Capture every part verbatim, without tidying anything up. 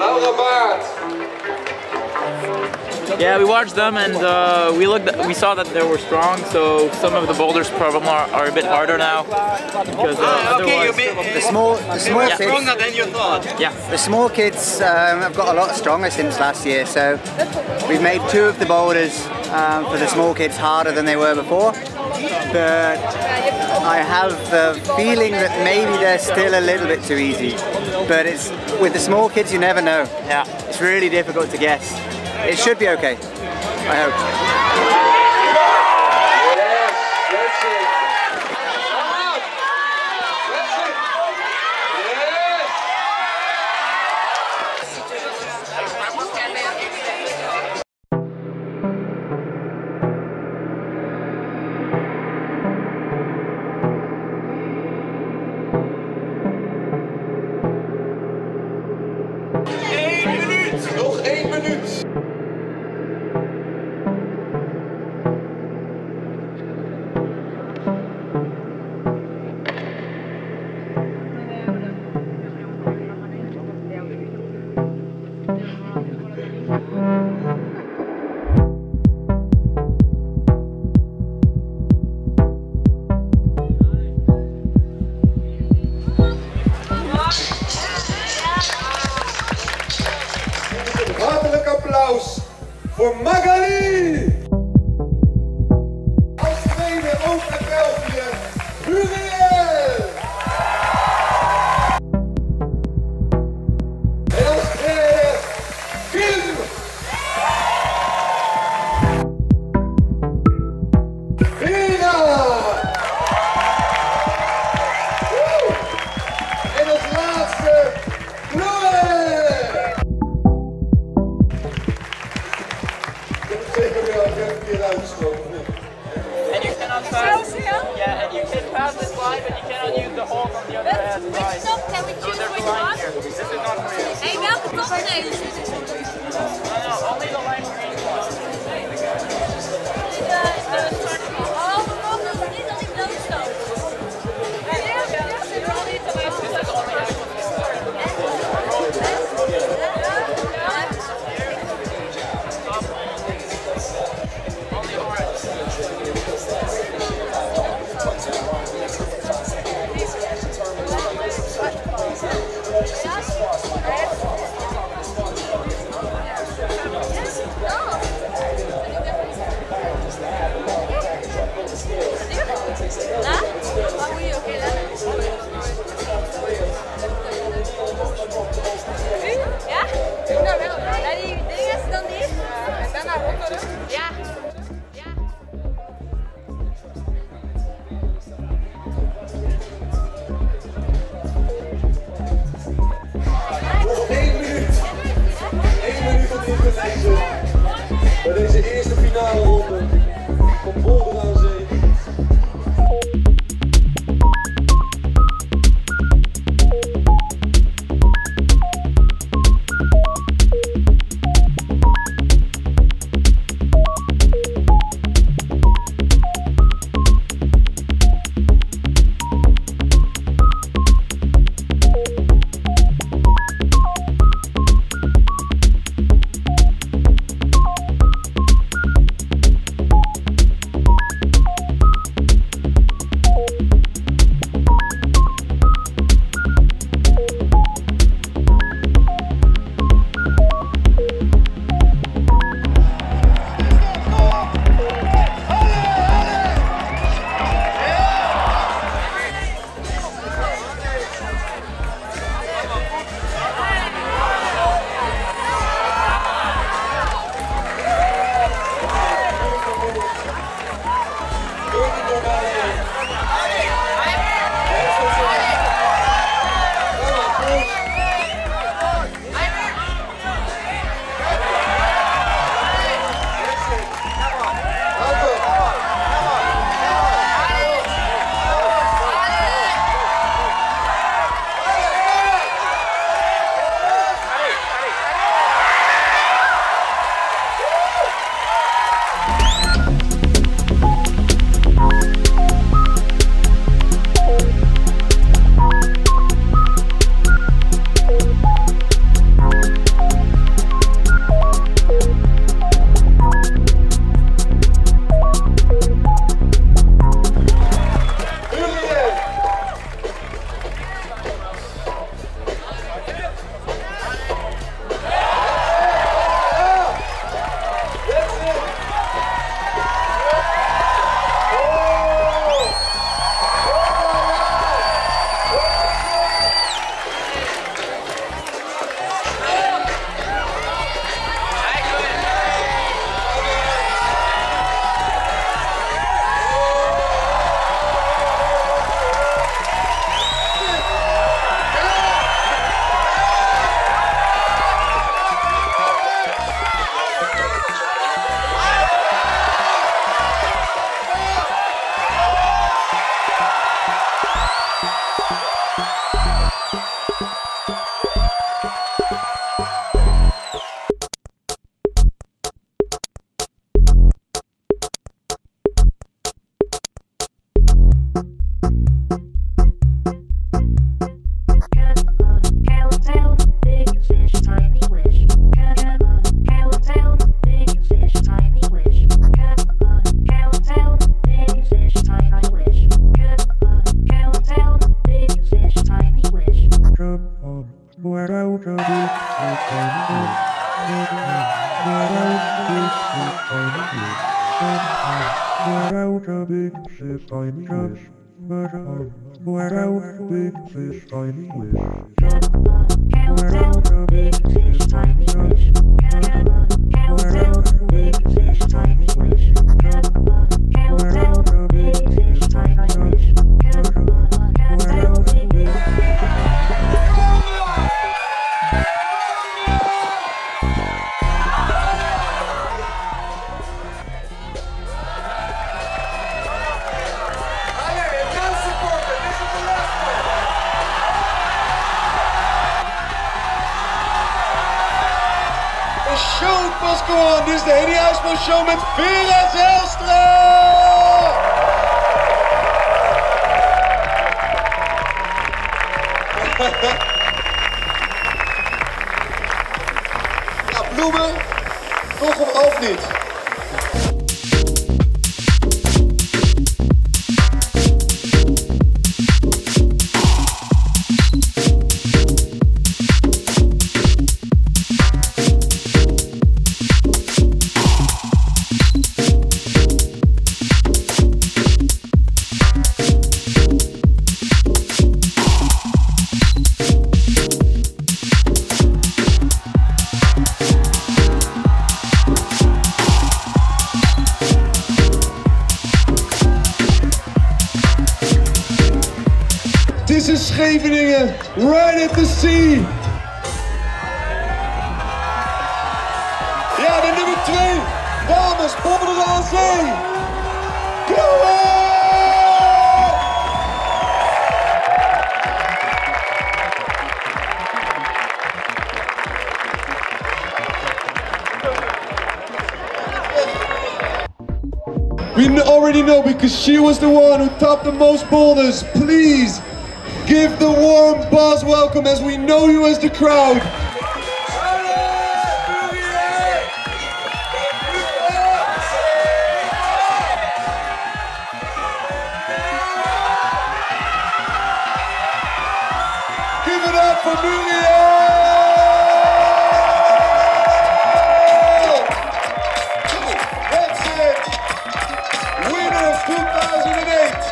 Laura Baart. Yeah, we watched them and uh, we looked. We saw that they were strong. So some of the boulders probably are, are a bit harder now. Because uh, ah, okay, you mean the small, the small yeah. kids, stronger than you thought. Yeah, the small kids um, have got a lot stronger since last year. So we've made two of the boulders um, for the small kids harder than they were before. But I have the feeling that maybe they're still a little bit too easy. But it's with the small kids, you never know. yeah. It's really difficult to guess. It should be okay, I hope. Yes, that's it. That's it. Eén minuut! Nog één minuut! Hartelijk applaus voor Magali! Als tweede ook uit België, Muriel! En als derde, Kim! Vera! Woe! En als laatste, Chloe! Zeker wel, ik heb een keer uitgesproken. And you cannot pass. Yeah, and you can pass this line, but you cannot use the hole from the other side. Which top can we choose which one? This is not for you. Hey, welke top nemen we? No, no, only the lime green one. Oh, we mogen ons niet als ik doodstoot. Bij deze eerste finale ronde van Boulder aan Zee. Without a big sis, I just without a big sis, I wish. Without a big sis, I just without a big sis, I wish. Without a big sis, I just without a big. De show must go on. Dit is de Henny Huisman Show met Vera Zijlstra! Ja, bloemen, toch of half niet? This is Scheveningen, right at the sea. Ja, de nummer twee, dames, bobbelen aan zee. Go on! We already know because she was the one who topped the most boulders. Please give the warm buzz welcome as we know you as the crowd. Give it up for Muriel! That's it! Winner of two thousand eight!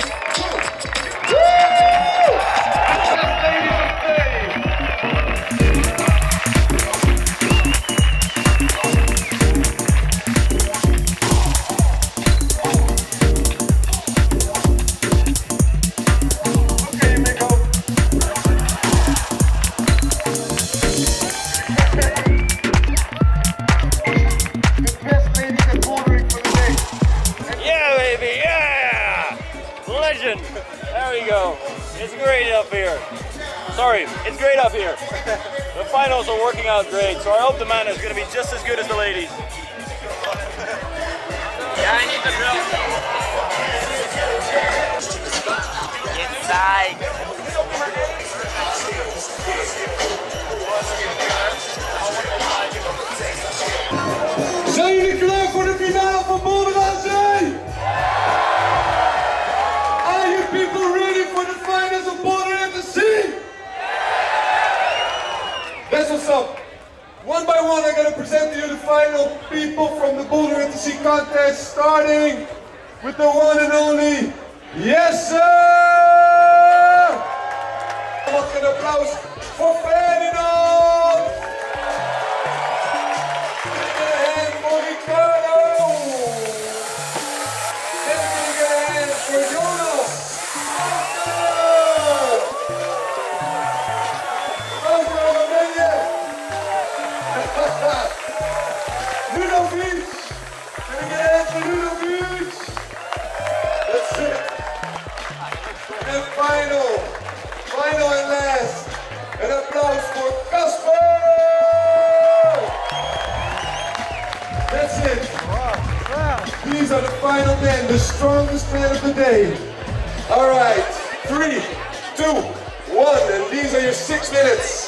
There we go. It's great up here. Sorry, it's great up here. The finals are working out great, so I hope the man is going to be just as good as the ladies. Yeah, I need the drill. Inside. Zijn jullie klaar voor de finale van Boulder aan Zee? Are you people ready for the finals of Boulder at the Sea? That's what's up. One by one, I'm gonna present to you the final people from the Boulder at the Sea contest, starting with the one and only Yes Sir! Mag een applaus voor Ferdinand! Give it a hand for Ricardo! And can we get a hand for Jonas? Franco Menje! Ludovic! Can we get a hand for Ludovic? That's it! And final, final and last, an applause for Casper! That's it. These are the final men, the strongest men of the day. All right, three, two, one, and these are your six minutes.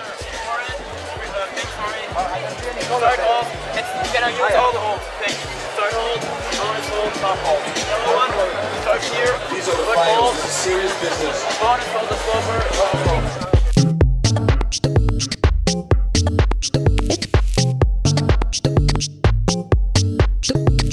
Start hold. It's, you're gonna use all the holds. Thank you. Start hold, bonus hold, top hold. Number one, start here. These are the foot finals, hold, this is serious business. bonus hold the sloper, top hold. Thank you.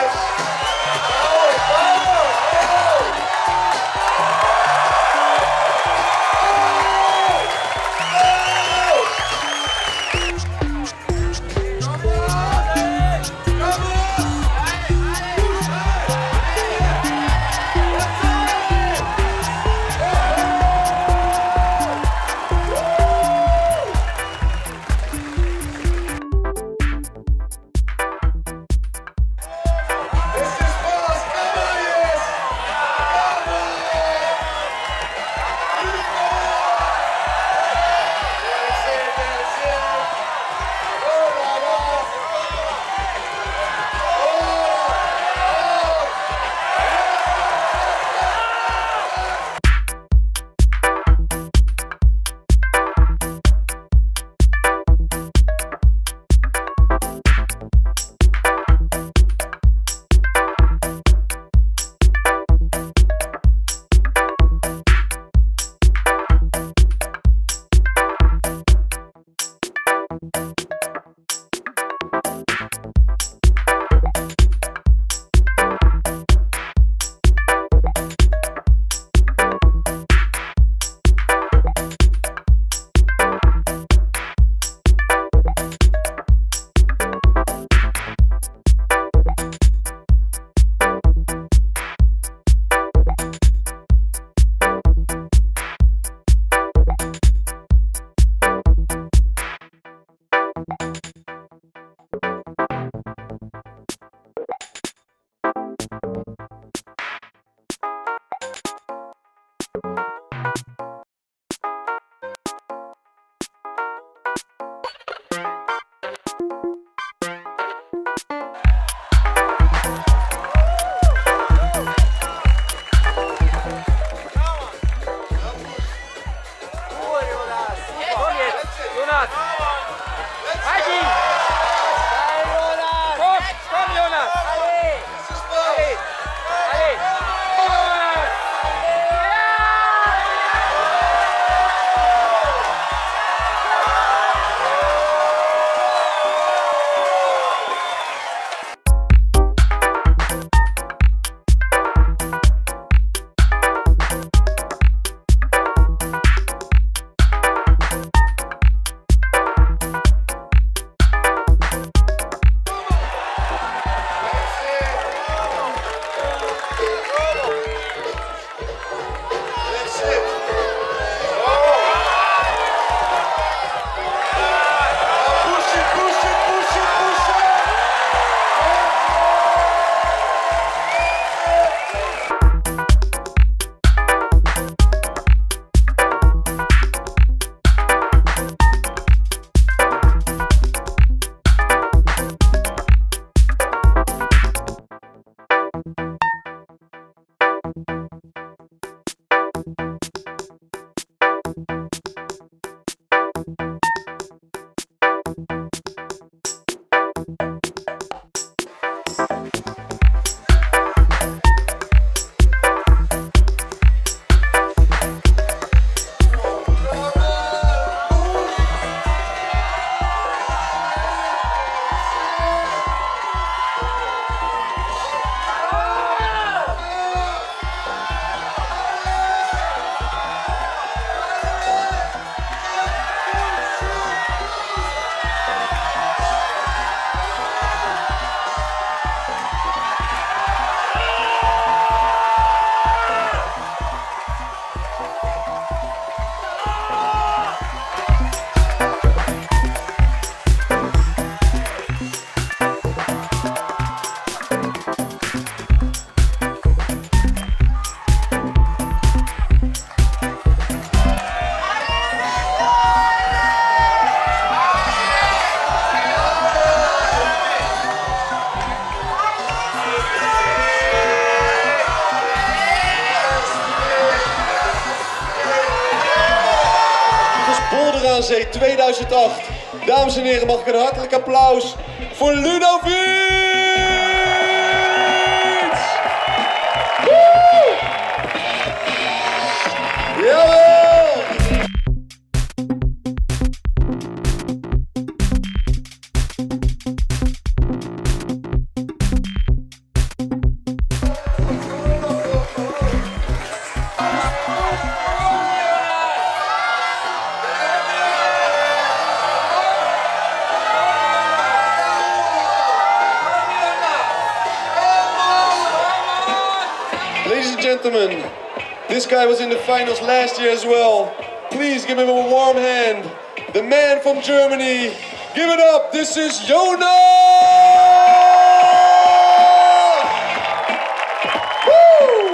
aan Zee tweeduizend acht. Dames en heren, mag ik een hartelijk applaus voor Ludovic! Woe! Jawel! gentlemen, this guy was in the finals last year as well. Please give him a warm hand. The man from Germany. Give it up. This is Jonas! Woo!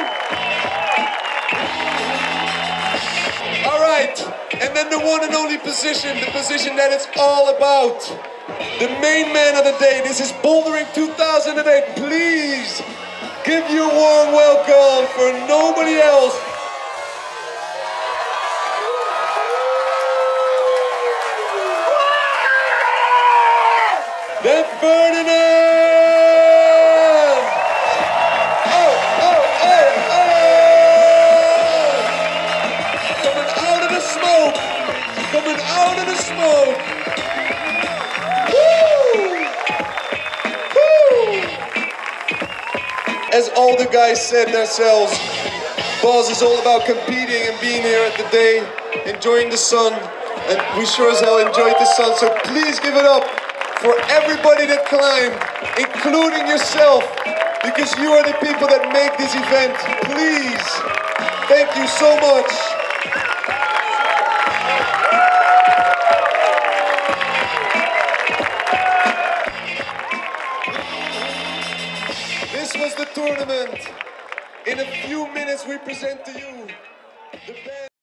All right. And then the one and only position, the position that it's all about. The main man of the day. This is Bouldering two thousand eight. Please give you a warm welcome for nobody else. than Ferdinand! Oh, oh, oh, oh! Coming out of the smoke! Coming out of the smoke! As all the guys said themselves, Balls is all about competing and being here at the day, enjoying the sun, and we sure as hell enjoyed the sun, so please give it up for everybody that climbed, including yourself, because you are the people that make this event. Please, thank you so much. This was the tournament. In a few minutes we present to you the band.